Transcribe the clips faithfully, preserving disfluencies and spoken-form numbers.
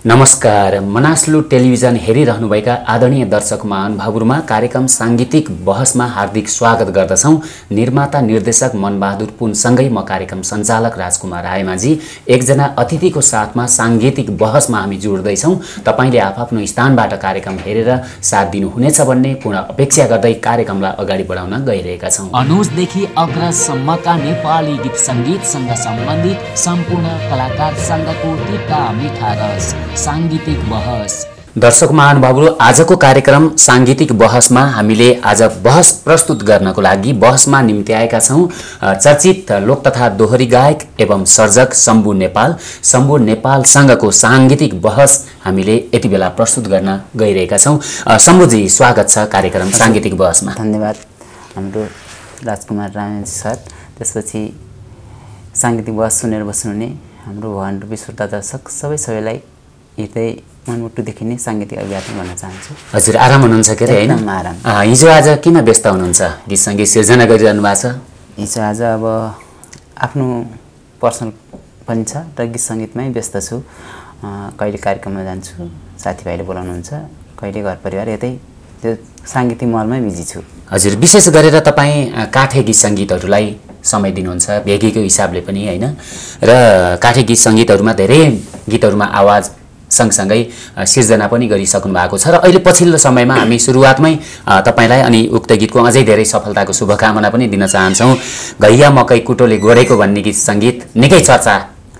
नमस्कार। मनासलु टेलिभिजन हेरिरहनुभएका आदरणीय दर्शक महानुभावहरुमा कार्यक्रम सांगीतिक बहसमा हार्दिक स्वागत गर्दछौं। निर्माता निर्देशक मनबहादुर पुनसँगै म कार्यक्रम सञ्चालक राजकुमार रायमाझी एकजना अतिथिको साथमा सांगीतिक बहसमा हामी जोड्दै छौं। तपाईले आफआफ्नो स्थानबाट कार्यक्रम हेरेर साथ दिनुहुनेछ भन्ने पूर्ण अपेक्षा गर्दै कार्यक्रमलाई अगाडि बढाउन गइरहेका छौं। अनुजदेखि अग्रजसम्मका नेपाली गीत संगीतसँग सम्बन्धित सम्पूर्ण कलाकार संघको टिका मिठा रस सांगीतिक बहस। दर्शक महानुभावहरु, आजको कार्यक्रम सांगीतिक बहसमा हामीले आज बहस प्रस्तुत गर्नको लागि बहसमा निम्ति आएका छौं चर्चित लोक तथा दोहोरी गायक एवं सर्जक शम्भु नेपाल। शम्भु नेपाल सँगको सांगीतिक बहस हामीले यति बेला प्रस्तुत गर्न गइरहेका छौं। शम्भुजी, स्वागत छ कार्यक्रम सांगीतिक बहसमा। धन्यवाद हाम्रो राजकुमार रायमाझी सर। त्यसपछि सांगीतिक बहस सुनेर बस्नुहुने हाम्रो भगवान रूपी श्रोता दर्शक सबै सबैलाई हृदय मनमुटुदेखि नै सांगीतिक अभिवादन गर्न चाहन्छु। हजुर, आराम हुनुहुन्छ के रे? एकदम आराम। हिजो आज किन व्यस्त हुनुहुन्छ? गीत संगीत सिर्जना गरिरहनु भएको छ? हिजो आज अब आफ्नो पर्सनल पनि छ र गीत सङ्गीतमै व्यस्त छु। कहिले कार्यक्रममा जान्छु, साथीभाइले बोलाउनुहुन्छ, कहिले घर परिवार यतै त्यो सांगीतिक महलमै बिजी छु। हजुर, विशेष गरेर तपाईँ काठे गीत सङ्गीतहरूलाई समय दिनुहुन्छ भेगीको हिसाबले पनि, होइन? र काठे गीत सङ्गीतहरूमा धेरै गीतहरूमा आवाज सँगसँगै सिर्जना पनि गरिसक्नु भएको छ र अहिले पछिल्लो समयमा हामी सुरुवातमै तपाईलाई अनि उक्त गीतको अझै धेरै सफलताको शुभकामना पनि दिन चाहन्छौँ। घैया मकै कुटोले गोडेको भन्ने गीत सङ्गीत निकै चर्चा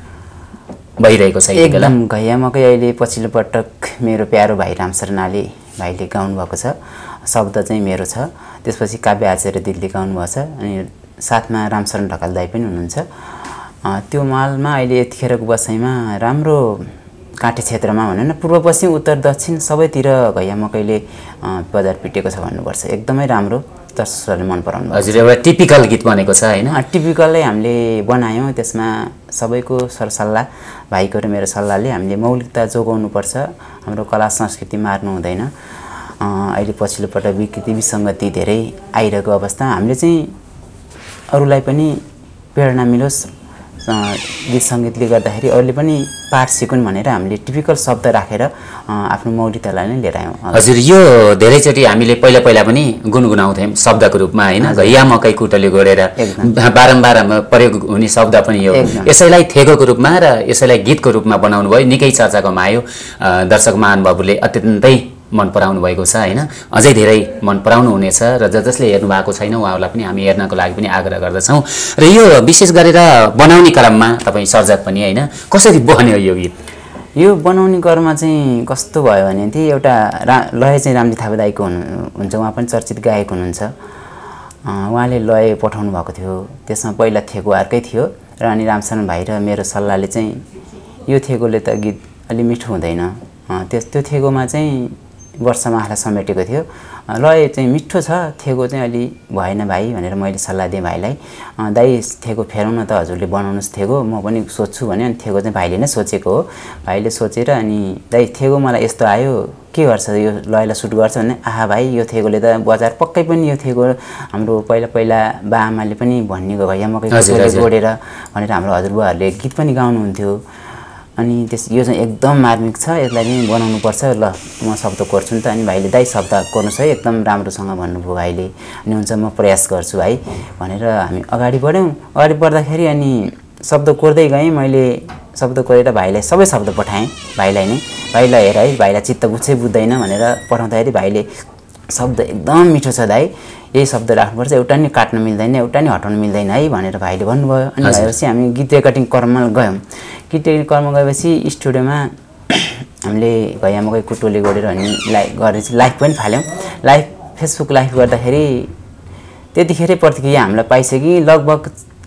भइरहेको छ। एकदम घैया मकै अहिले पछिल्लो पटक मेरो प्यारो भाइ रामशरणले भाइले गाउनु भएको छ। शब्द चाहिँ मेरो छ, त्यसपछि काव्य आचार्य दिदीले गाउनु भएको छ अनि साथमा रामशरण ढकाल दाइ पनि हुनुहुन्छ। त्यो मालमा अहिले यतिखेरको बसाइमा राम्रो काठे क्षेत्रमा भनौँ न, पूर्व पश्चिम उत्तर दक्षिण सबैतिर घैया मकैले बजार पिटेको छ भन्नुपर्छ। एकदमै राम्रो, दर्शकहरूले मन पराउनु भयो। हजुर, एउटा टिपिकल गीत बनेको छ, होइन? टिपिकलै हामीले बनायौँ। त्यसमा सबैको सरसल्लाह, भाइको र मेरो सल्लाहले हामीले मौलिकता जोगाउनुपर्छ, हाम्रो कला संस्कृति मार्नु हुँदैन। अहिले पछिल्लो पटक विकृति विसङ्गति धेरै आइरहेको अवस्था हामीले चाहिँ अरूलाई पनि प्रेरणा मिलोस्, गीत सङ्गीतले गर्दाखेरि अरूले पनि पाठ सिकुन् भनेर हामीले टिपिकल शब्द राखेर आफ्नो मौलिकतालाई नै लिएर आयौँ। हजुर, यो धेरैचोटि हामीले पहिला पहिला पनि गुनगुनाउँथ्यौँ शब्दको रूपमा, होइन? घैया मकै कुटोले गोडेर बारम्बार प्रयोग हुने शब्द पनि यो। यसैलाई थेगोको रूपमा र यसैलाई गीतको रूपमा बनाउनु भयो, निकै चर्चा कमायो। दर्शक महानुभावहरूले अत्यन्तै मन पराउनु भएको छ, होइन? अझै धेरै मन पराउनु हुनेछ र ज जसले हेर्नु भएको छैन उहाँहरूलाई पनि हामी हेर्नको लागि पनि आग्रह गर्दछौँ। र यो विशेष गरेर बनाउने क्रममा तपाईँ सर्जक पनि, होइन? कसरी बन्यो यो गीत? यो बनाउने क्रममा चाहिँ कस्तो भयो भने चाहिँ एउटा रा लय चाहिँ रामजी थापा दाइको हुनु हुन्छ, उहाँ पनि चर्चित गायक हुनुहुन्छ। उहाँले लय पठाउनु भएको थियो, त्यसमा पहिला थेगो अर्कै थियो र अनि रामशरण भाइ र मेरो सल्लाहले चाहिँ यो थेगोले त गीत अलि मिठो हुँदैन, त्यस त्यो थेगोमा चाहिँ वर्षमा आँखा समेटेको थियो। लय चाहिँ मिठो छ, थेगो चाहिँ अलि भएन भाइ भनेर मैले सल्लाह दिएँ भाइलाई। दाइ थेगो फेरौँ न त, हजुरले बनाउनुहोस् थेगो, म पनि सोध्छु भने। अनि थेगो चाहिँ भाइले नै सोचेको हो। भाइले सोचेर अनि दाइ थेगो मलाई यस्तो आयो, के गर्छ यो लयलाई सुट गर्छ भने, आहा भाइ यो थेगोले त बजार पक्कै पनि यो थेगो हाम्रो पहिला पहिला बा आमाले पनि भन्ने घैया मकै गोडेर भनेर हाम्रो हजुरबुवाहरूले गीत पनि गाउनुहुन्थ्यो। अनि त्यस यो चाहिँ एकदम मार्मिक छ, यसलाई पनि बनाउनुपर्छ, ल म शब्द कोर्छु नि त। अनि भाइले दाइ शब्द कोर्नुहोस् है एकदम राम्रोसँग भन्नुभयो भाइले। अनि हुन्छ म प्रयास गर्छु भाइ भनेर हामी अगाडि बढ्यौँ। अगाडि बढ्दाखेरि अनि शब्द कोर्दै गएँ मैले, शब्द कोरेर भाइलाई सबै शब्द पठाएँ भाइलाई नै। भाइलाई हेर है, भाइलाई चित्त बुझ्छै बुझ्दैन भनेर पठाउँदाखेरि भाइले शब्द एकदम मिठो छ दाइ, यही शब्द राख्नुपर्छ, एउटा नि काट्न मिल्दैन, एउटा नि हटाउनु मिल्दैन है भनेर भाइले भन्नुभयो। अनि भएपछि हामी गीत रेकर्डिङ क्रममा गयौँ। गीत रेकर्डिङ क्रममा गएपछि स्टुडियोमा हामीले घैया मकै कुटोले गोडेर अनि लाइभ गरेपछि लाइभ पनि फाल्यौँ। लाइभ फेसबुक लाइभ गर्दाखेरि त्यतिखेरै प्रतिक्रिया हामीलाई पाइसक्यो। लगभग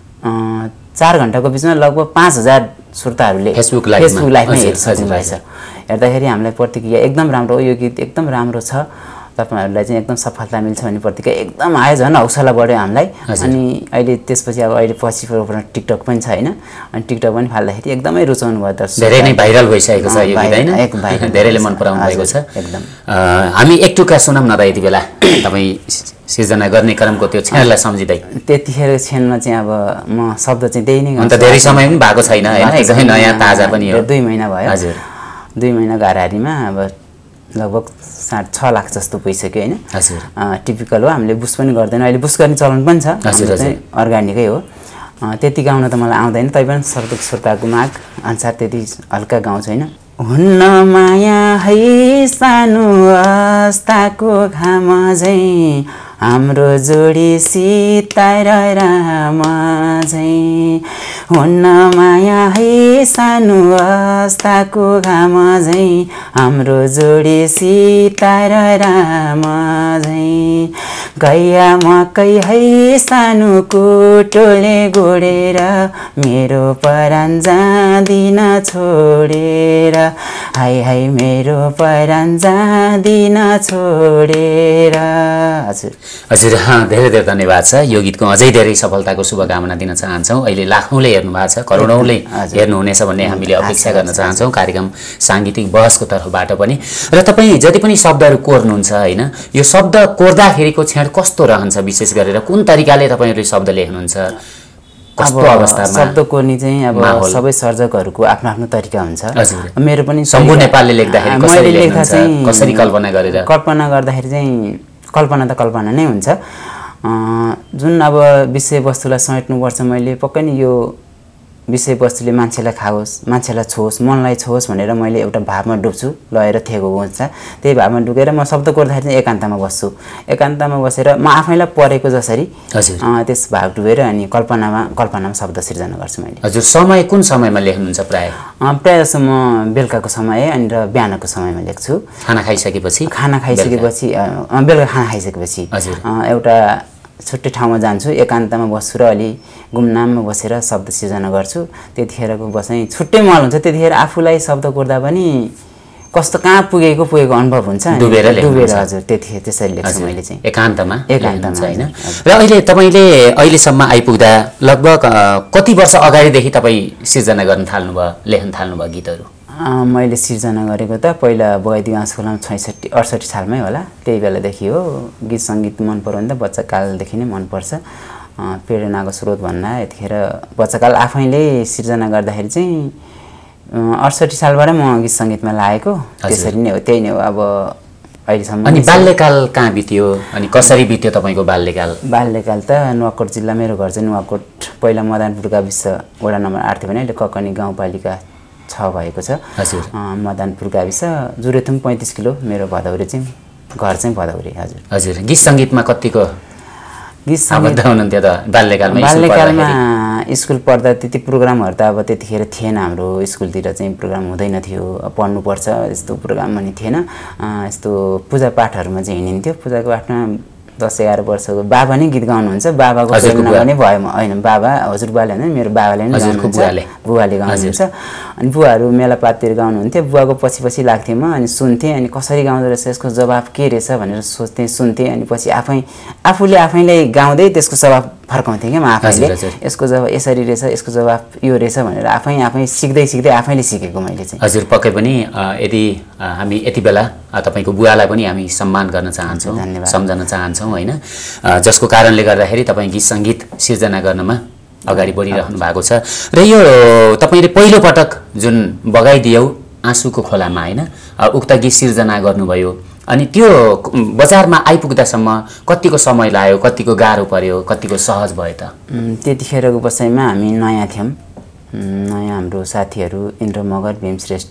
चार घन्टाको बिचमा लगभग पाँच हजार श्रोताहरूले फेसबुक लाइभ फेसबुक लाइभमै हेरिसक्नु भएछ। हेर्दाखेरि हामीलाई प्रतिक्रिया एकदम राम्रो, यो गीत एकदम राम्रो छ, तपाईँहरूलाई चाहिँ एकदम सफलता मिल्छ भन्ने प्रतिक्रिया एकदम आयो, झन् हौसला बढ्यो हामीलाई। अनि अहिले त्यसपछि अब अहिले पछि टिकटक पनि छ, होइन? अनि टिकटक पनि फाल्दाखेरि एकदमै रुचाउनु भयो दर्शक, धेरै नै भाइरल भइसकेको छ यो गीत, होइन? धेरैले मन पराउनु भएको छ एकदम। हामी एक टुक्का सुनौँ न त यति बेला तपाईँ सिर्जना गर्ने क्रमको त्यो क्षणलाई सम्झिँदै। त्यतिखेर क्षणमा चाहिँ अब म शब्द चाहिँ त्यही नै अन्त धेरै समय पनि भएको छैन, होइन? एकदमै नयाँ ताजा पनि हो, दुई महिना भयो। हजुर। दुई महिना घरहारीमा अब लगभग साढे छ लाख जस्तो पुगिसक्यो होइन। हजुर टिपिकल हो, हामीले बुस पनि गर्दैन, अहिले बुस गर्ने चलन पनि छ, चाहिँ अर्ग्यानिकै हो। त्यति गाउन त मलाई आउँदैन, तैपनि सर्वोच्च श्रोताको माग अनुसार त्यति हल्का गाउँछु होइन। हुन्न माया है सानो अस्ताको घाम झैँ हाम्रो जोडी सीता र राम झैँ। हुन्न माया है सानो अस्ताको घाम झैँ हाम्रो जोडी सीता र राम झैँ। गैया मकै है सानो कुटोले गोडेर मेरो परान जाँदिन छोडेर। हाय हाय मेरो परान जाँदिन छोडेर। हजुर हजुर धेरै धेरै धन्यवाद छ। यो गीतको अझै धेरै सफलताको शुभकामना दिन चाहन्छौँ। अहिले लाखौँले हेर्नु भएको छ, करोडौँले हेर्नुहुनेछ भन्ने हामीले अपेक्षा गर्न चाहन्छौँ कार्यक्रम साङ्गीतिक बहसको तर्फबाट पनि। र तपाईँ जति पनि शब्दहरू कोर्नुहुन्छ होइन, यो शब्द कोर्दाखेरिको क्षण कस्तो रहन्छ, विशेष गरेर कुन तरिकाले तपाईँहरूले शब्द लेख्नुहुन्छ, कस्तो अवस्थामा? शब्द कोर्ने चाहिँ अब सबै सर्जकहरूको आफ्नो आफ्नो तरिका हुन्छ। मेरो पनि सम्भु नेपालले लेख्दाखेरि कसरी लेख्नुहुन्छ, कसरी कल्पना गरेर? कल्पना गर्दाखेरि चाहिँ कल्पना त कल्पना नै हुन्छ। जुन अब विषयवस्तुलाई समेट्नुपर्छ, मैले पक्कै नै यो विषयवस्तुले मान्छेलाई खाओस्, मान्छेलाई छोओस्, मनलाई छोओस् भनेर मैले एउटा भावमा डुब्छु, लएर थेगो हुन्छ। त्यही भावमा डुबेर म शब्द कोर्दाखेरि चाहिँ एकान्तमा बस्छु। एकान्तमा बसेर म आफैलाई परेको जसरी त्यस भाव डुबेर अनि कल्पनामा कल्पनामा शब्द सिर्जना गर्छु मैले। हजुर समय कुन समयमा लेख्नुहुन्छ प्रायः? प्रायः जस्तो म बेलुकाको समय अनि र बिहानको समयमा लेख्छु। खाना खाइसकेपछि? खाना खाइसकेपछि बेलुका खाना खाइसकेपछि एउटा छुट्टै ठाउँमा जान्छु, एकान्तमा बस्छु र अलि गुमनाममा बसेर शब्द सिर्जना गर्छु। त्यतिखेरको बसाइ छुट्टै महल हुन्छ। त्यतिखेर आफूलाई शब्द कोर्दा पनि कस्तो कहाँ पुगेको पुगेको अनुभव हुन्छ, डुबेर डुबेर हजुर त्यतिखेर त्यसरी लेख्छु मैले चाहिँ एकान्तमा। एकान्तमा होइन। र अहिले तपाईँले अहिलेसम्म आइपुग्दा लगभग कति वर्ष अगाडिदेखि तपाईँ सिर्जना गर्न थाल्नुभयो, लेख्न थाल्नुभयो गीतहरू? मैले सिर्जना गरेको त पहिला बगैदी गाउँ स्कुलमा छैसठी अडसठी सालमै होला, त्यही बेलादेखि हो। गीत सङ्गीत मन पऱ्यो भने त बच्चाकालदेखि नै मनपर्छ, प्रेरणाको स्रोत भन्दा। यतिखेर बच्चाकाल आफैले सिर्जना गर्दाखेरि चाहिँ अडसठी सालबाट म गीत सङ्गीतमा लागेको, त्यसरी नै हो, त्यही नै हो अब अहिलेसम्म। अनि बाल्यकाल कहाँ बित्यो अनि कसरी बित्यो तपाईँको बाल्यकाल? बाल्यकाल त नुवाकोट जिल्ला, मेरो घर चाहिँ नुवाकोट, पहिला मदनपुर गाविस वडा नम्बर आठ थियो भने अहिले ककनी गाउँपालिका छ भएको छ। मदनपुर गाविस, जुरेथुम पैँतिस किलो, मेरो भदौरे चाहिँ घर चाहिँ भदौरे। हजुर हजुर गीत सङ्गीतमा कतिको गीत सङ्गीत हुनुहुन्थ्यो त बाल्यकालमा? बाल्यकालमा स्कुल पढ्दा त्यति प्रोग्रामहरू त अब त्यतिखेर थिएन, हाम्रो स्कुलतिर चाहिँ प्रोग्राम हुँदैन थियो, पढ्नुपर्छ यस्तो प्रोग्राम पनि थिएन। यस्तो पूजापाठहरूमा चाहिँ हिँडिन्थ्यो। पूजाको पाठमा दस एघार वर्षको बाबा नै गीत गाउनुहुन्छ, बाबाको प्रेरणा पनि भयो। होइन बाबा, हजुरबाले होइन, मेरो बाबाले नै गाउनुहुन्छ, बुवाले गाउनुहुन्छ। अनि बुवाहरू मेलापाततिर गाउनुहुन्थ्यो, बुवाको पछि पछि लाग्थेँ म अनि सुन्थेँ, अनि कसरी गाउँदो रहेछ, यसको जवाब के रहेछ भनेर सोच्थेँ, सुन्थेँ। अनि पछि आफै आफूले आफैलाई गाउँदै त्यसको जवाब फर्काउँथेँ क्या म आफैले, यसको जवाब यसरी रहेछ, यसको जवाब यो रहेछ भनेर आफै आफै सिक्दै सिक्दै आफैले सिकेको मैले चाहिँ। हजुर पक्कै पनि यदि हामी यति बेला तपाईँको बुवालाई पनि हामी सम्मान गर्न चाहन्छौँ, सम्झन चाहन्छौँ होइन, जसको कारणले गर्दाखेरि तपाईँ गीत सङ्गीत सिर्जना गर्नमा अगाडि बढिरहनु भएको छ। र यो तपाईँले पहिलोपटक जुन बगाइदियौ आँसुको खोलामा होइन, उक्त गीत सिर्जना गर्नुभयो, अनि त्यो बजारमा आइपुग्दासम्म कतिको समय लाग्यो, कतिको गाह्रो पर्यो, कतिको सहज भयो त? त्यतिखेरको बसाइमा हामी नयाँ थियौँ, नयाँ हाम्रो साथीहरू इन्द्र मगर, भीम श्रेष्ठ,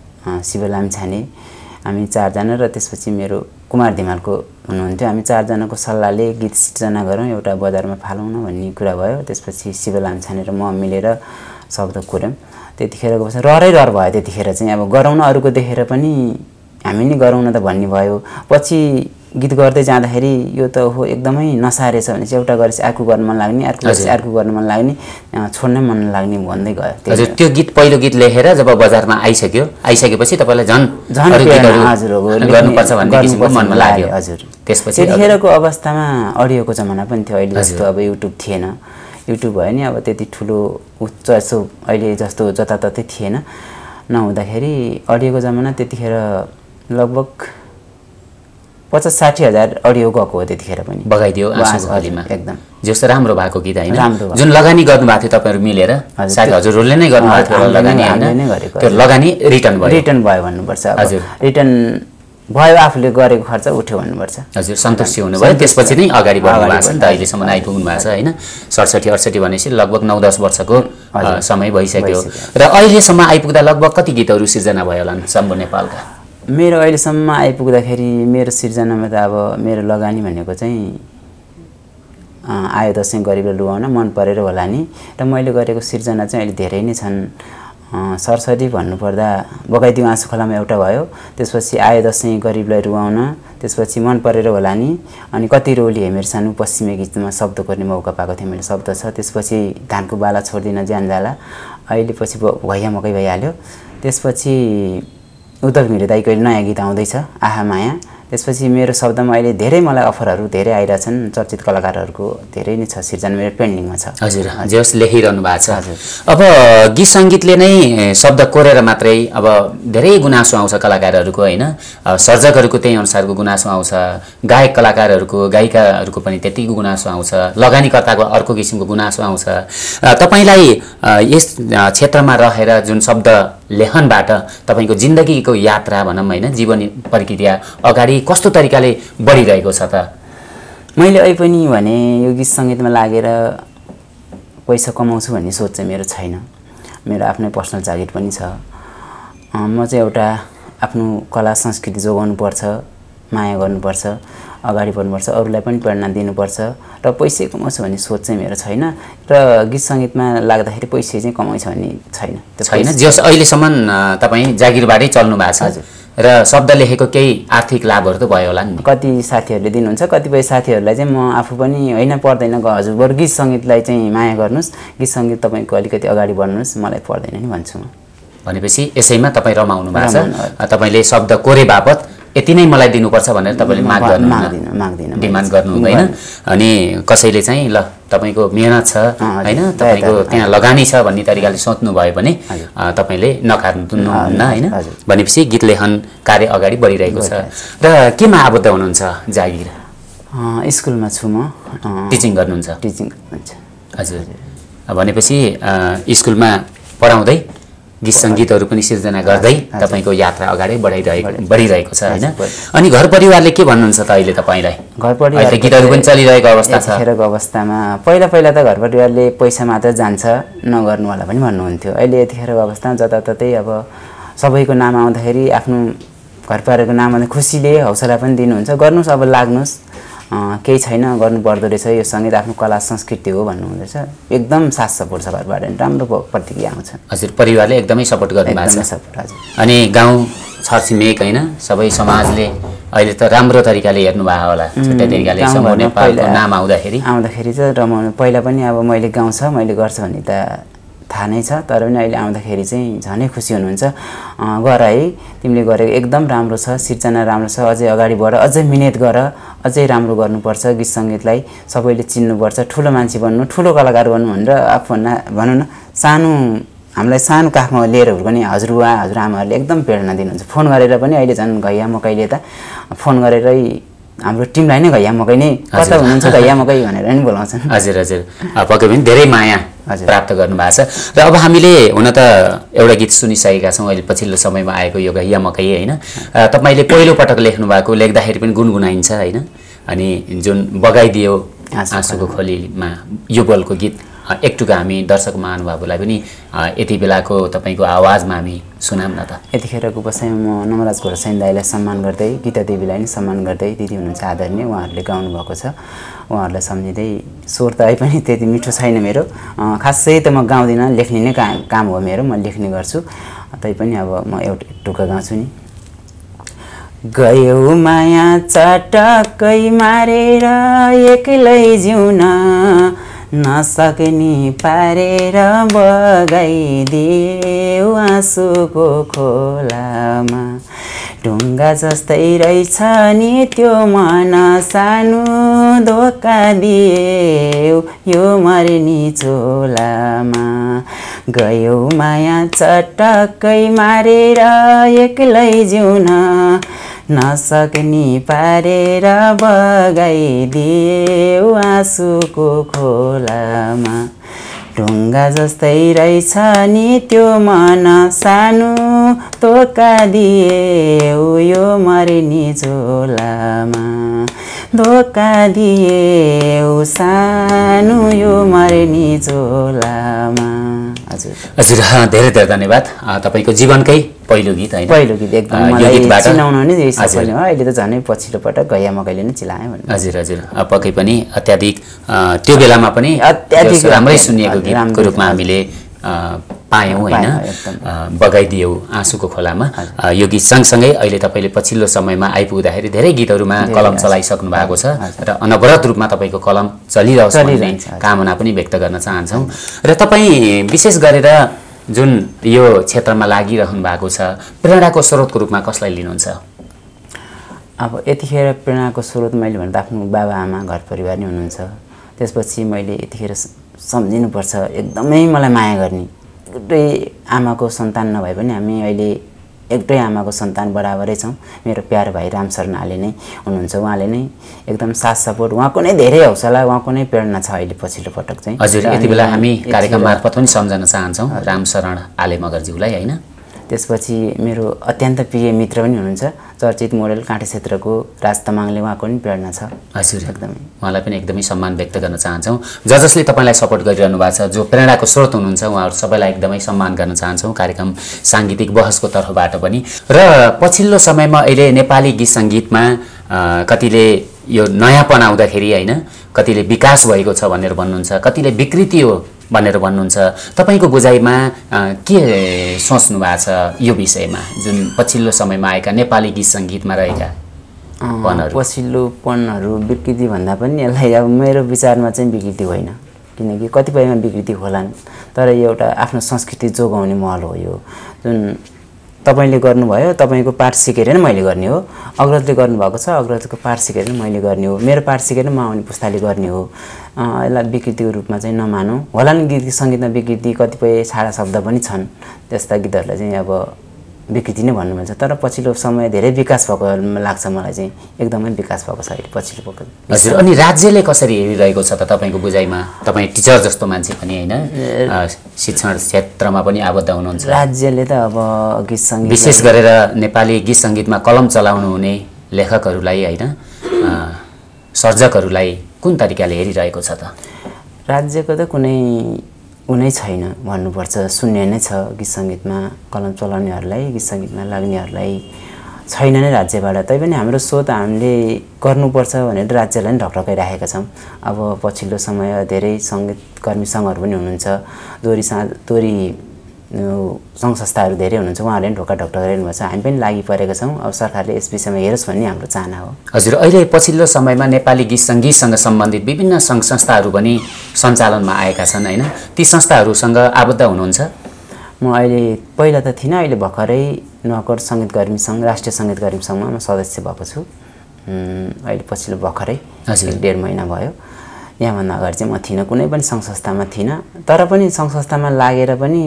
शिवलाम छाने, हामी चारजना र त्यसपछि मेरो कुमार धिमालको हुनुहुन्थ्यो। हामी चारजनाको सल्लाहले गीत सिर्जना गरौँ, एउटा बजारमा फालौँ न भन्ने कुरा भयो। त्यसपछि शिवलाम छाने र म मिलेर शब्द कोर्यौँ। त्यतिखेरको बसा रहरै रहर भयो। त्यतिखेर चाहिँ अब गरौँ न, अरूको देखेर पनि हामी नै गरौँ न त भन्ने भयो। पछि गीत गर्दै जाँदाखेरि यो त हो एकदमै नसा रहेछ भने चाहिँ एउटा गरेपछि अर्को गर्न मन लाग्ने, अर्को गरेपछि अर्को गर्न मन लाग्ने, छोड्नै मन लाग्ने भन्दै गयो। हजुर त्यो गीत पहिलो गीत लेखेर जब बजारमा आइसक्यो, आइसकेपछि तपाईँलाई झन् झन् हजुर गर्नुपर्छ भन्ने किसिमको मनमा लाग्यो? हजुर त्यसपछि त्यतिखेरको अवस्थामा अडियोको जमाना पनि थियो, अहिले जस्तो अब युट्युब थिएन। युट्युब भयो नि अब त्यति ठुलो उच्च यस्तो अहिले जस्तो जताततै थिएन, नहुँदाखेरि अडियोको जमाना त्यतिखेर लगभग पचास साठी हजार अडियो गएको हो त्यतिखेर पनि बगाइदियो आँसुको खोलीमा एकदम जस्तो राम्रो भएको गीत होइन राम्रो जुन लगानी गर्नुभएको थियो तपाईँहरू मिलेर सायद हजुरहरूले नै गर्नुभएको थियो लगानी होइन त्यो लगानी रिटर्न भयो रिटर्न भयो भन्नुपर्छ हजुर रिटर्न भयो आफूले गरेको खर्च उठ्यो भन्नुपर्छ हजुर सन्तुष्टि हुनुभयो त्यसपछि नै अगाडि बढ्नु भएको छ नि त अहिलेसम्म आइपुग्नु भएको छ होइन सडसठी अडसठी भनेपछि लगभग नौ दस वर्षको समय भइसक्यो र अहिलेसम्म आइपुग्दा लगभग कति गीतहरू सिर्जना भयो होला शम्भु नेपालका मेरो अहिलेसम्म आइपुग्दाखेरि मेरो सिर्जनामा त अब मेरो लगानी भनेको चाहिँ आयो दसैँ गरिब लुगाउन मन परेर होला नि र मैले गरेको सिर्जना चाहिँ अहिले धेरै नै छन् सरसरी भन्नुपर्दा बगाइदिउँ आँसु खोलामा एउटा भयो त्यसपछि आयो दसैँ गरिबलाई रुवाउन त्यसपछि मन परेर होला नि अनि कति रोली हे मेरो सानो पश्चिमे गीतमा शब्द गर्ने मौका पाएको थिएँ मैले शब्द छ त्यसपछि धानको बाला छोड्दिन ज्यान जाला अहिले पछि भैया मकै भइहाल्यो त्यसपछि उद्धव घिमिरे दाइको नयाँ गीत आउँदैछ आहा माया त्यसपछि मेरो शब्दमा अहिले धेरै मलाई अफरहरू धेरै आइरहेछन् चर्चित कलाकारहरूको धेरै नै छ सिर्जना मेरो पेन्डिङमा छ हजुर जस लेखिरहनु भएको छ हजुर अब गीत सङ्गीतले नै शब्द कोरेर मात्रै अब धेरै गुनासो आउँछ कलाकारहरूको होइन सर्जकहरूको त्यही अनुसारको गुनासो आउँछ गायक कलाकारहरूको गायिकाहरूको पनि त्यतिको गुनासो आउँछ लगानीकर्ताको अर्को किसिमको गुनासो आउँछ तपाईँलाई यस क्षेत्रमा रहेर जुन शब्द लेखनबाट तपाईँको जिन्दगीको यात्रा भनौँ होइन जीवन प्रक्रिया अगाडि कस्तो तरिकाले बढिरहेको छ त मैले अहिले पनि भने यो गीत सङ्गीतमा लागेर पैसा कमाउँछु भन्ने सोच चाहिँ मेरो छैन मेरो आफ्नै पर्सनल जागिर पनि छ म चाहिँ एउटा आफ्नो कला संस्कृति जोगाउनु पर्छ माया गर्नुपर्छ अगाडि बढ्नुपर्छ अरूलाई पनि प्रेरणा दिनुपर्छ र पैसा कमाउँछु भन्ने सोच चाहिँ मेरो छैन र गीत सङ्गीतमा लाग्दाखेरि पैसा चाहिँ कमाउँछ भन्ने छैन छैन जस अहिलेसम्म तपाईँ जागिरबाटै चल्नु भएको छ र शब्द लेखेको केही आर्थिक लाभहरू त भयो होला नि कति साथीहरूले दिनुहुन्छ कतिपय साथीहरूलाई चाहिँ म आफू पनि होइन पर्दैन हजुर बरु गीत सङ्गीतलाई चाहिँ माया गर्नुहोस् गीत सङ्गीत तपाईँको अलिकति अगाडि बढ्नुहोस् मलाई पर्दैन नि भन्छु म भनेपछि यसैमा तपाईँ रमाउनु भएको छ तपाईँले शब्द कोरे बापत यति नै मलाई दिनुपर्छ भनेर तपाईँले माग गर्नु माग्दिन डिमान्ड गर्नु हुँदैन अनि कसैले चाहिँ ल तपाईँको मेहनत छ होइन तपाईँको त्यहाँ लगानी छ भन्ने तरिकाले सोच्नु भयो भने तपाईँले नकार्नुहुन्न होइन भनेपछि गीत लेखन कार्य अगाडि बढिरहेको छ र केमा आबद्ध हुनुहुन्छ जागिर स्कुलमा छु म टिचिङ गर्नुहुन्छ टिचिङ गर्नुहुन्छ हजुर भनेपछि स्कुलमा पढाउँदै गीत सङ्गीतहरू पनि सिर्जना गर्दै तपाईँको यात्रा अगाडि बढाइरहेको बढिरहेको छ होइन अनि घर परिवारले के भन्नुहुन्छ त अहिले तपाईँलाई घर परिवार गीतहरू पनि चलिरहेको अवस्था छ यतिखेरको अवस्थामा पहिला पहिला त घर परिवारले पैसा मात्र जान्छ नगर्नु होला पनि भन्नुहुन्थ्यो अहिले यतिखेरको अवस्थामा जताततै अब सबैको नाम आउँदाखेरि आफ्नो घर परिवारको नाम आउँदा खुसीले हौसला पनि दिनुहुन्छ गर्नुहोस् अब लाग्नुहोस् केही छैन गर्नु पर्दो रहेछ यो सङ्गीत आफ्नो कला संस्कृति हो भन्नुहुँदैछ एकदम साथ सपोर्ट छ घरबाट राम्रो प्रतिक्रिया आउँछ हजुर परिवारले एकदमै सपोर्ट गर्नुभएको छ सपोर्ट हजुर अनि गाउँ छरछिमेक होइन सबै समाजले अहिले त राम्रो तरिकाले हेर्नु भएको होला छुट्टै तरिकाले शम्भु नेपालको नाम आउँदाखेरि आउँदाखेरि चाहिँ रमाउनु पहिला पनि अब मैले गाउँछ मैले गर्छु भन्ने त थाहा नै छ तर पनि अहिले आउँदाखेरि चाहिँ झनै खुसी हुनुहुन्छ गर है तिमीले गरेको एकदम राम्रो छ सिर्जना राम्रो छ अझै अगाडि बढ अझै मिहिनेत गर अझै राम्रो गर्नुपर्छ गीत सङ्गीतलाई सबैले चिन्नुपर्छ ठुलो मान्छे बन्नु ठुलो कलाकार बन्नु भनेर आफूभन्दा भनौँ न सानो हामीलाई सानो काखमा लिएर हुर्कने हजुरबा हजुरआमाहरूले एकदम प्रेरणा दिनुहुन्छ फोन गरेर पनि अहिले झन् घैया मकैले त फोन गरेरै हाम्रो टिमलाई नै घैया मकै नै कता हुनुहुन्छ घैया मकै भनेर नि बोलाउँछन् हजुर हजुर पक्कै पनि धेरै माया प्राप्त गर्नुभएको छ र अब हामीले हुन त एउटा गीत सुनिसकेका छौँ अहिले पछिल्लो समयमा आएको यो घैया मकै होइन तपाईँले पहिलोपटक लेख्नु भएको लेख्दाखेरि पनि गुनगुनाइन्छ होइन अनि जुन बगाइदियो आँसुको खोलीमा युगलको गीत एकटुका हामी दर्शक महानुभावहरूलाई पनि यति बेलाको तपाईँको आवाजमा हामी सुनाऊँ न त यतिखेरको बसाइमा म नमराज घोडसाइन दाईलाई सम्मान गर्दै गीता देवीलाई पनि सम्मान गर्दै दिदी हुनुहुन्छ आदरणीय उहाँहरूले गाउनु भएको छ उहाँहरूलाई सम्झिँदै स्वर त अहिले पनि त्यति मिठो छैन मेरो खासै त म गाउँदिनँ लेख्ने नै काम हो मेरो म लेख्ने गर्छु तैपनि अब म एउटा टुक्का गाउँछु नि गयो माया चटक्कै मारेर एक्लै जिउन नसक्ने पारेर बगाइदेऊ आँसुको खोलामा ढुङ्गा जस्तै रहेछ नि त्यो मन सानो धोका दिएऊ यो मर्नी चोलामा गयो माया चटक्कै मारेर एक्लै जिउन नसक्ने पारेर बगाइदियो आँसुको खोलामा ढुङ्गा जस्तै रहेछ नि त्यो मन सानो धोका दिए यो मर्ने झोलामा धोका दिए सानो यो मर्ने झोलामा। हजुर हजुर धेरै धेरै धन्यवाद। तपाईँको जीवनकै पहिलो गीत होइन? पहिलो गीत एकदम मलाई चिनाउन नै यही सफल हो। अहिले त झनै पछिल्लो पटक गैया मकैले नै चिलाएँ भन्नु। हजुर हजुर पक्कै पनि अत्याधिक त्यो बेलामा पनि अत्याधिक राम्रै सुनिएको गीतको रूपमा हामीले पायौँ होइन? बगाइदियौ आँसुको खोलामा यो गीत सँगसँगै अहिले तपाईँले पछिल्लो समयमा आइपुग्दाखेरि धेरै गीतहरूमा कलम चलाइसक्नु भएको छ र अनवरत रूपमा तपाईँको कलम चलिरहोस् भन्ने कामना पनि व्यक्त गर्न चाहन्छौँ। र तपाईँ विशेष गरेर जुन यो क्षेत्रमा लागिरहनु भएको छ प्रेरणाको स्रोतको रूपमा कसलाई लिनुहुन्छ? अब यतिखेर प्रेरणाको स्रोत मैले भन्दा आफ्नो बाबा आमा घर परिवार नै हुनुहुन्छ। त्यसपछि मैले यतिखेर सम्झिनुपर्छ एकदमै मलाई माया गर्ने एउटै आमाको सन्तान नभए पनि हामी अहिले एउटै आमाको सन्तान बराबरै छौँ। मेरो प्यारो भाइ रामशरण आले नै हुनुहुन्छ। उहाँले नै एकदम साथ सपोर्ट, उहाँको नै धेरै हौसला, उहाँको नै प्रेरणा छ अहिले पछिल्लो पटक चाहिँ। हजुर यति बेला हामी कार्यक्रम मार्फत पनि सम्झन चाहन्छौँ रामशरण आले मगरज्यूलाई होइन? त्यसपछि मेरो अत्यन्त प्रिय मित्र पनि हुनुहुन्छ चर्चित मोडेल काँटे क्षेत्रको राज तमाङले, उहाँको पनि प्रेरणा छ। हजुर एकदमै उहाँलाई पनि एकदमै सम्मान व्यक्त गर्न चाहन्छौँ। ज जसले तपाईँलाई सपोर्ट गरिरहनु भएको छ, जो प्रेरणाको स्रोत हुनुहुन्छ, उहाँहरू सबैलाई एकदमै सम्मान गर्न चाहन्छौँ कार्यक्रम साङ्गीतिक बहसको तर्फबाट पनि। र पछिल्लो समयमा अहिले नेपाली गीत सङ्गीतमा कतिले यो नयाँपन आउँदाखेरि होइन, कतिले विकास भएको छ भनेर भन्नुहुन्छ, कतिले विकृति हो भनेर भन्नुहुन्छ। तपाईँको बुझाइमा के सोच्नु भएको छ यो विषयमा, जुन पछिल्लो समयमा आएका नेपाली गीत सङ्गीतमा रहेका पनहरू? पछिल्लो पनहरू विकृति भन्दा पनि यसलाई अब मेरो विचारमा चाहिँ विकृति होइन, किनकि कतिपयमा विकृति होलान्, तर यो एउटा आफ्नो संस्कृति जोगाउने महल हो। यो जुन तपाईँले गर्नुभयो, तपाईँको पाठ सिकेर नै मैले गर्ने हो। अग्रजले गर्नुभएको छ, अग्रजको पाठ सिकेर नै मैले गर्ने हो। मेरो पाठ सिकेर म आउने पुस्ताले गर्ने हो। यसलाई विकृतिको रूपमा चाहिँ नमानौँ। होला नि गीत सङ्गीतमा विकृति, कतिपय छाडा शब्द पनि छन्, त्यस्ता गीतहरूलाई चाहिँ अब विकृति नै भन्नु मिल्छ। तर पछिल्लो समय धेरै विकास भएको लाग्छ मलाई चाहिँ, एकदमै विकास भएको छ अहिले पछिल्लो पटक। हजुर अनि राज्यले कसरी हेरिरहेको छ त तपाईँको बुझाइमा? तपाईँ टिचर जस्तो मान्छे पनि होइन, शिक्षण क्षेत्रमा पनि आबद्ध हुनुहुन्छ। राज्यले त अब गीत सङ्गीत विशेष गरेर नेपाली गीत सङ्गीतमा कलम चलाउनु हुने लेखकहरूलाई होइन, सर्जकहरूलाई कुन तरिकाले हेरिरहेको छ त? राज्यको त कुनै उनै छैन भन्नुपर्छ, शून्य नै छ। गीत सङ्गीतमा कलम चलाउनेहरूलाई, गीत सङ्गीतमा लाग्नेहरूलाई छैन नै राज्यबाट। तैपनि हाम्रो सोच हामीले गर्नुपर्छ भनेर राज्यलाई नै ढकढकाइराखेका छौँ। अब पछिल्लो समय धेरै सङ्गीतकर्मी सङ्घहरू पनि हुनुहुन्छ, दोहोरी सा दोहोरी सङ्घ संस्थाहरू धेरै हुनुहुन्छ, उहाँहरूले पनि ढोका ढकढकाइरहनु भएको छ। हामी पनि लागि परेका छौँ। अब सरकारले यस विषयमा हेरोस् भन्ने हाम्रो चाहना हो। हजुर अहिले पछिल्लो समयमा नेपाली गीत सङ्गीतसँग सम्बन्धित विभिन्न सङ्घ संस्थाहरू पनि सञ्चालनमा आएका छन् होइन, ती संस्थाहरूसँग आबद्ध हुनुहुन्छ? म अहिले पहिला त थिइनँ, अहिले भर्खरै नगरकोट सङ्गीतकर्मी सङ्घ, राष्ट्रिय सङ्गीतकर्मी सङ्घमा म सदस्य भएको छु। अहिले पछिल्लो भर्खरै एक डेढ महिना भयो। यहाँभन्दा अगाडि चाहिँ म थिइनँ, कुनै पनि सङ्घ संस्थामा थिइनँ। तर पनि सङ्घ संस्थामा लागेर पनि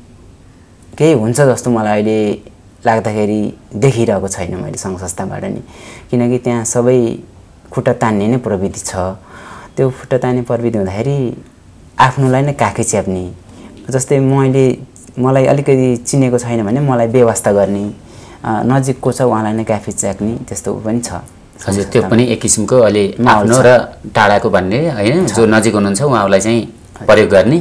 केही हुन्छ जस्तो मलाई अहिले लाग्दाखेरि देखिरहेको छैन मैले सङ्घ संस्थाबाट नि, किनकि त्यहाँ सबै खुट्टा तान्ने नै प्रविधि छ। त्यो खुट्टा तान्ने प्रविधि हुँदाखेरि आफ्नोलाई नै काखी च्याप्ने, जस्तै मैले मलाई अलिकति चिनेको छैन भने मलाई व्यवस्था गर्ने, नजिकको छ उहाँलाई नै काफी च्याप्ने, त्यस्तो पनि छ। हजुर त्यो पनि एक किसिमको अहिले आफ्नो र टाढाको भन्ने होइन, जो नजिक हुनुहुन्छ उहाँलाई चाहिँ प्रयोग गर्ने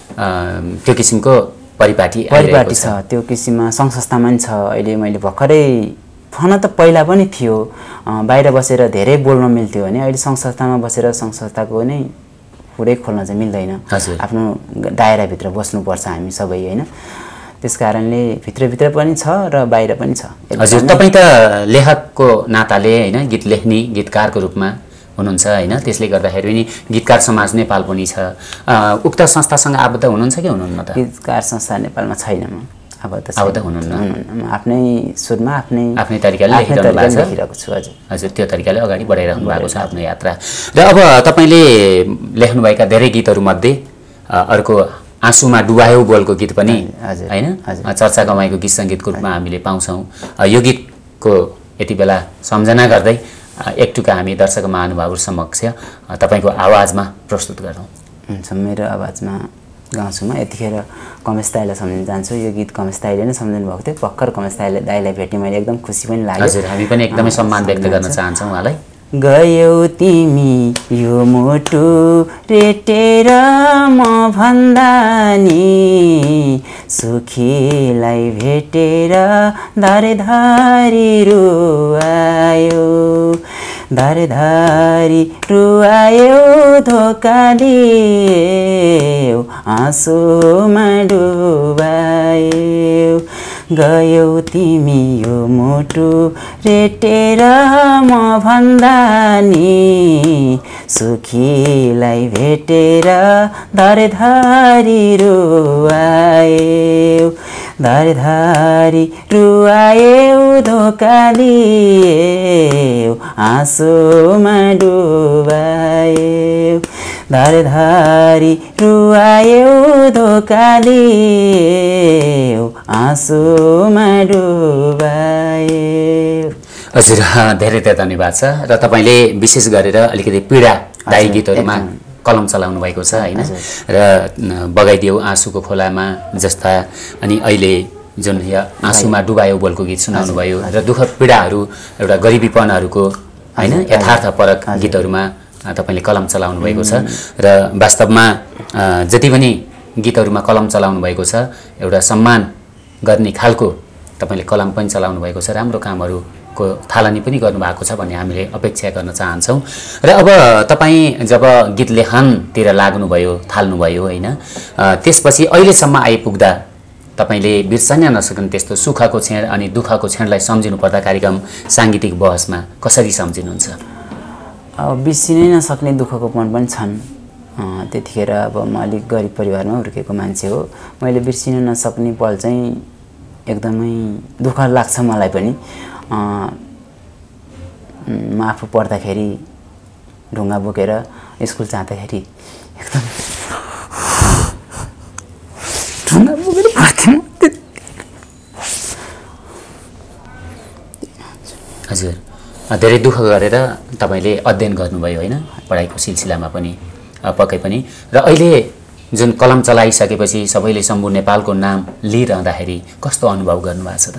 त्यो किसिमको परिपाटी परिपाटी छ। त्यो किसिममा सङ्घ संस्थामा पनि छ। अहिले मैले भर्खरै फोन त पहिला पनि थियो, बाहिर बसेर धेरै बोल्न मिल्थ्यो भने अहिले सङ्घ संस्थामा बसेर सङ्घ संस्थाको नै पुरै खोल्न चाहिँ मिल्दैन। आफ्नो दायराभित्र बस्नुपर्छ हामी सबै होइन, त्यस कारणले भित्रभित्र पनि छ र बाहिर पनि छ। हजुर तपाईँ त लेखकको नाताले होइन, गीत लेख्ने गीतकारको रूपमा हुनुहुन्छ होइन, त्यसले गर्दाखेरि पनि गीतकार समाज नेपाल पनि छ। उक्त संस्थासँग आबद्ध हुनुहुन्छ कि हुनुहुन्न त? गीतकार संस्था नेपालमा छैन म आबद्ध आबद्ध हुनुहुन्न। आफ्नै सुरमा आफ्नै आफ्नै तरिकाले लेखिरहेको छु। हजुर हजुर त्यो तरिकाले अगाडि बढाइरहनु भएको छ आफ्नो यात्रा। र अब तपाईँले लेख्नुभएका धेरै गीतहरूमध्ये अर्को आँसुमा डुबायो बोलको गीत पनि होइन, चर्चा कमाएको गीत सङ्गीतको रूपमा हामीले पाउँछौँ। यो गीतको यति बेला सम्झना गर्दै एक टुका हामी दर्शक महानुभावहरू समक्ष तपाईँको आवाजमा प्रस्तुत गरौँ। हुन्छ, मेरो आवाजमा गाउँछु म। यतिखेर कमेश दाइलाई सम्झिन चाहन्छु। यो गीत कमेश दाइले नै सम्झिनु भएको थियो। भर्खर कमेश दाइलाई दाइलाई भेटेँ मैले, एकदम खुसी पनि लाग्यो। हजुर, हामी पनि एकदमै सम्मान व्यक्त गर्न चाहन्छौँ उहाँलाई। गयौ तिमी यो मुटु रेटेर म भन्दा नि, सुखीलाई भेटेर धारधारी रुवायो, धारधारी रुवायो, धोका दियो, आँसुमा डुबायो। गयौ तिमी यो मुटु रेटेर म भन्दा नि, सुखीलाई भेटेर धारधारी रुवायो, धारधारी रुवायो, धोका दियो, आँसुमा डुबायो, धारधारी रुवायो, धोका दियो, आँसुमा डुबायो। हजुर, धेरै धेरै धन्यवाद छ। र तपाईँले विशेष गरेर अलिकति पीडादायी गीतहरूमा कलम चलाउनु भएको छ होइन, र बगाइदेऊ आँसुको खोलामा जस्ता, अनि अहिले जुन आँसुमा डुबायो बोलको गीत सुनाउनु भयो, र दुःख पीडाहरू एउटा गरिबीपनहरूको होइन यथार्थपरक गीतहरूमा तपाईँले कलम चलाउनु भएको छ। र वास्तवमा जति पनि गीतहरूमा कलम चलाउनु भएको छ, एउटा सम्मान गर्ने खालको तपाईँले कलम पनि चलाउनु भएको छ। राम्रो कामहरूको थालनी पनि गर्नुभएको छ भन्ने हामीले अपेक्षा गर्न चाहन्छौँ। र अब तपाईँ जब गीत लेखनतिर लाग्नुभयो, थाल्नुभयो होइन, त्यसपछि अहिलेसम्म आइपुग्दा तपाईँले बिर्सनै नसक्ने त्यस्तो सुखको क्षण अनि दुःखको क्षणलाई सम्झिनु पर्दा कार्यक्रम साङ्गीतिक बहसमा कसरी सम्झिनुहुन्छ? अब बिर्सिनै नसक्ने दुःखको पन पनि छन्। त्यतिखेर अब म अलिक गरिब परिवारमा हुर्केको मान्छे हो। मैले बिर्सिन नसक्ने पल चाहिँ एकदमै दुःख लाग्छ मलाई पनि। म आफू पढ्दाखेरि ढुङ्गा बोकेर स्कुल जाँदाखेरि एकदम ढुङ्गा बोकेर पढ्थेँ। हजुर, धेरै दुःख गरेर तपाईँले अध्ययन गर्नुभयो होइन, पढाइको सिलसिलामा पनि पक्कै पनि। र अहिले जुन कलम चलाइसकेपछि सबैले शम्भु नेपालको नाम लिइरहँदाखेरि कस्तो अनुभव गर्नुभएको छ त?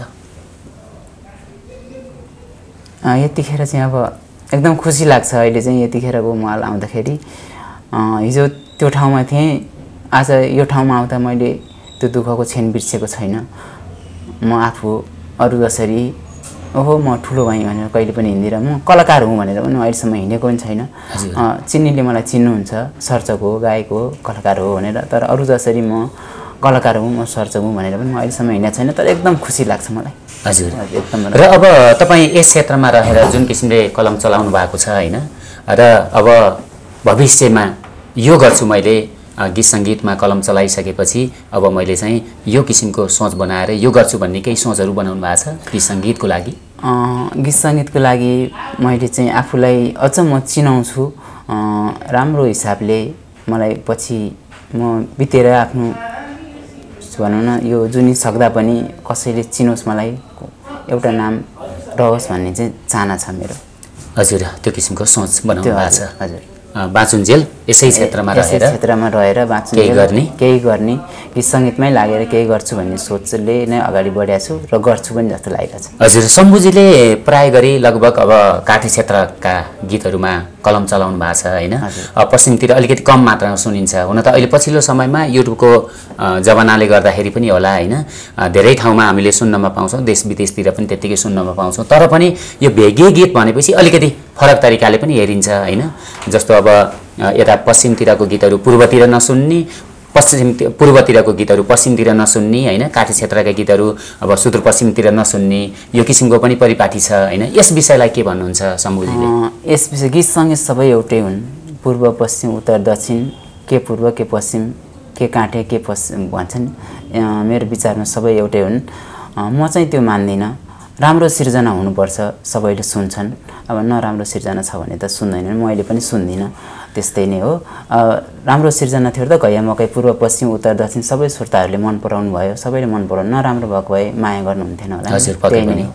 यतिखेर चाहिँ अब एकदम खुसी लाग्छ। अहिले चाहिँ यतिखेरको माहौल आउँदाखेरि हिजो त्यो ठाउँमा थिएँ, आज यो ठाउँमा आउँदा मैले त्यो दुःखको क्षण बिर्सेको छैन। म आफू अरू जसरी ओहो म ठुलो भएँ भनेर कहिले पनि हिँड्दिनँ। म कलाकार हुँ भनेर पनि अहिलेसम्म हिँडेको पनि छैन। चिन्नेले मलाई चिन्नुहुन्छ, सर्जक हो, गायक हो, कलाकार हो भनेर। तर अरू जसरी म कलाकार हुँ, म सर्जक हुँ भनेर पनि म अहिलेसम्म हिँडेको छैन। तर एकदम खुसी लाग्छ मलाई। हजुर, एकदम। र अब तपाईँ यस क्षेत्रमा रहेर जुन किसिमले कलम चलाउनु भएको छ होइन, र अब भविष्यमा यो गर्छु मैले, गीत सङ्गीतमा कलम चलाइसकेपछि अब मैले चाहिँ यो किसिमको सोच बनाएर यो गर्छु भन्ने केही सोचहरू बनाउनु भएको छ गीत सङ्गीतको लागि? गीत सङ्गीतको लागि मैले चाहिँ आफूलाई अझ म चिनाउँछु राम्रो हिसाबले। मलाई पछि म बितेर आफ्नो भनौँ न यो जुनी सक्दा पनि कसैले चिनोस्, मलाई एउटा नाम रहोस् भन्ने चाहिँ चाहना छ मेरो। हजुर, त्यो किसिमको सोच बनाउनु भएको छ। हजुर, बाँचुन्जेल यसै क्षेत्रमा रहेर क्षेत्रमा रहेर बाँचुन्जेल केही गर्ने केही गर्ने गीत सङ्गीतमै लागेर केही गर्छु भन्ने सोचले नै अगाडि बढेको छु र गर्छु पनि जस्तो लागेको छ। हजुर, शम्भुजीले प्राय गरी लगभग अब काठी क्षेत्रका गीतहरूमा कलम चलाउनु भएको छ होइन, पश्चिमतिर अलिकति कम मात्रामा सुनिन्छ। हुन त अहिले पछिल्लो समयमा युट्युबको जमानाले गर्दाखेरि पनि होला होइन, धेरै ठाउँमा हामीले सुन्नमा पाउँछौँ, देश विदेशतिर पनि त्यत्तिकै सुन्नमा पाउँछौँ। तर पनि यो भेगी गीत भनेपछि अलिकति फरक तरिकाले पनि हेरिन्छ होइन। जस्तो अब यता पश्चिमतिरको गीतहरू पूर्वतिर नसुन्ने, पश्चिम पूर्वतिरको गीतहरू पश्चिमतिर नसुन्ने होइन, काठी क्षेत्रका गीतहरू अब सुदूरपश्चिमतिर नसुन्ने, यो किसिमको पनि परिपाटी छ होइन। यस विषयलाई के भन्नुहुन्छ शम्भुजीले? यस विषय गीत सङ्गीत सबै एउटै हुन्। पूर्व पश्चिम उत्तर दक्षिण, के पूर्व के पश्चिम, के काठे के पश्चिम भन्छन्। मेरो विचारमा सबै एउटै हुन्। म चाहिँ त्यो मान्दिनँ। राम्रो सिर्जना हुनुपर्छ, सबैले सुन्छन्। अब नराम्रो सिर्जना छ भने त सुन्दैनन्, म अहिले पनि सुन्दिनँ। त्यस्तै नै हो। राम्रो सिर्जना थियो त घैया मकै पूर्व पश्चिम उत्तर दक्षिण सबै श्रोताहरूले मन पराउनु भयो, सबैले मन पराउनु। नराम्रो भएको भए माया गर्नुहुन्थेन होला। हजुर, पक्कै पनि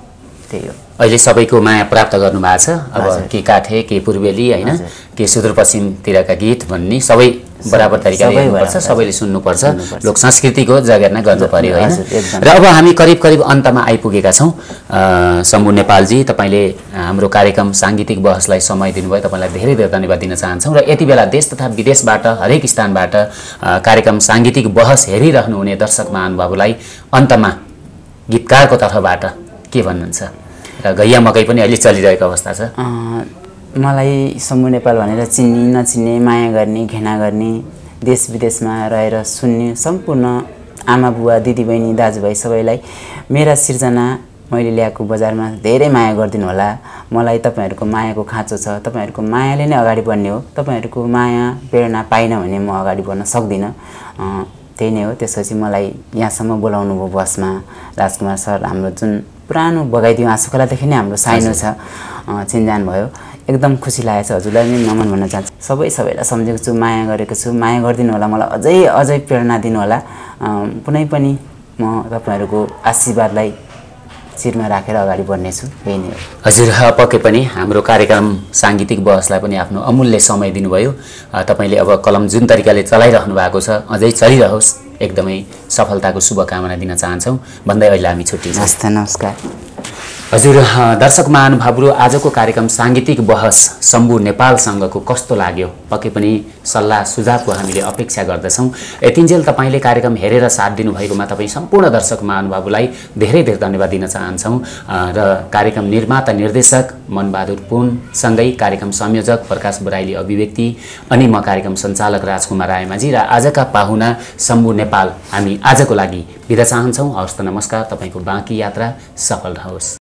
त्यही हो। अहिले सबैको माया प्राप्त गर्नु भएको छ। अब के काठे के पूर्वेली होइन के सुदूरपश्चिमतिरका गीत भन्ने सबै बराबर तरिकाले हेर्नुपर्छ, सबैले सुन्नुपर्छ, लोक संस्कृतिको जगेर्ना गर्नु पर्यो होइन। र अब हामी करिब करिब अन्तमा आइपुगेका छौँ। शम्भु नेपालजी, तपाईँले हाम्रो कार्यक्रम साङ्गीतिक बहसलाई समय दिनुभयो, तपाईँलाई धेरै धेरै धन्यवाद दिन चाहन्छौँ। र यति बेला देश तथा विदेशबाट हरेक स्थानबाट कार्यक्रम साङ्गीतिक बहस हेरिरहनुहुने दर्शक महानुभावलाई अन्तमा गीतकारको तर्फबाट के भन्नुहुन्छ? र गैया मकै पनि अहिले चलिरहेको अवस्था छ। मलाई शम्भु नेपाल भनेर चिन्ने नचिन्ने, माया गर्ने, घृणा गर्ने, देश विदेशमा रहेर सुन्ने सम्पूर्ण आमा बुवा दिदीबहिनी दाजुभाइ सबैलाई मेरा सिर्जना मैले ल्याएको बजारमा धेरै माया गरिदिनु होला। मलाई तपाईँहरूको मायाको खाँचो छ, तपाईँहरूको मायाले नै अगाडि बढ्ने हो। तपाईँहरूको माया प्रेरणा पाइनँ भने म अगाडि बढ्न सक्दिनँ। त्यही नै हो। त्यसपछि मलाई यहाँसम्म बोलाउनु भयो बसमा। राजकुमार सर हाम्रो जुन पुरानो बगाइदियो आँसुखोलादेखि नै हाम्रो साइनो छ, चिन्जान भयो। एकदम खुसी लागेको छ। हजुरलाई नै नमन भन्न चाहन्छु। सबै सबैलाई सम्झेको छु, माया गरेको छु। माया गरिदिनु होला, मलाई अझै अझै प्रेरणा दिनु होला। कुनै पनि म तपाईँहरूको आशीर्वादलाई शिरमा राखेर अगाडि बढ्नेछु। यही नै हो। हजुर, पक्कै पनि हाम्रो कार्यक्रम साङ्गीतिक बहसलाई पनि आफ्नो अमूल्य समय दिनुभयो। तपाईँले अब कलम जुन तरिकाले चलाइरहनु भएको छ अझै चलिरहोस्, एकदमै सफलताको शुभकामना दिन चाहन्छौँ भन्दै अहिले हामी छुट्टिन्छौँ। हस् त, नमस्कार। हजुर, दर्शक महानुभावहरू, आजको कार्यक्रम साङ्गीतिक बहस शम्भु नेपालसँगको कस्तो लाग्यो? पक्कै पनि सल्लाह सुझावको हामीले अपेक्षा गर्दछौँ। यतिन्जेल तपाईँले कार्यक्रम हेरेर साथ दिनुभएकोमा तपाईँ सम्पूर्ण दर्शक महानुभावलाई धेरै धेरै धन्यवाद दिन चाहन्छौँ। र कार्यक्रम निर्माता निर्देशक मनबहादुर पुनसँगै कार्यक्रम संयोजक प्रकाश बराइली अभिव्यक्ति अनि म कार्यक्रम सञ्चालक राजकुमार रायमाझी र आजका पाहुना शम्भु नेपाल, हामी आजको लागि बिदा चाहन्छौँ। हवस् त, नमस्कार। तपाईँको बाँकी यात्रा सफल रहोस्।